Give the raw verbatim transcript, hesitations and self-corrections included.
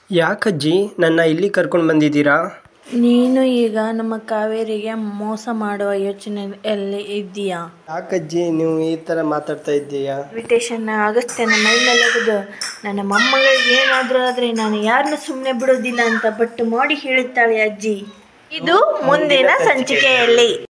ಯಾಕಜ್ಜಿ ನನ್ನ ಇಲ್ಲಿ ಕರ್ಕೊಂಡು ಬಂದಿದ್ದೀರಾ? ನೀನು ಈಗ ನಮ್ಮ ಕಾವೇರಿಗೆ ಮೋಸ ಮಾಡುವ ಯೋಚನೆಯಲ್ಲಿ ಇದ್ದೀಯಾ? ಯಾಕಜ್ಜಿ ನೀವು ಈ ಥರ ಮಾತಾಡ್ತಾ ಇದ್ದೀಯಾ? ಇನ್ವಿಟೇಷನ್ ಅಗಸ್ತ್ಯನ ಮೈ ಮೇಲೆ ನನ್ನ ಮೊಮ್ಮಗಳಿಗೆ ಏನಾದರೂ ಆದರೆ ನಾನು ಯಾರನ್ನ ಸುಮ್ಮನೆ ಬಿಡೋದಿಲ್ಲ ಅಂತ ಬಟ್ಟು ಮಾಡಿ ಹೇಳುತ್ತಾಳೆ ಅಜ್ಜಿ. ಇದು ಮುಂದಿನ ಸಂಚಿಕೆಯಲ್ಲಿ.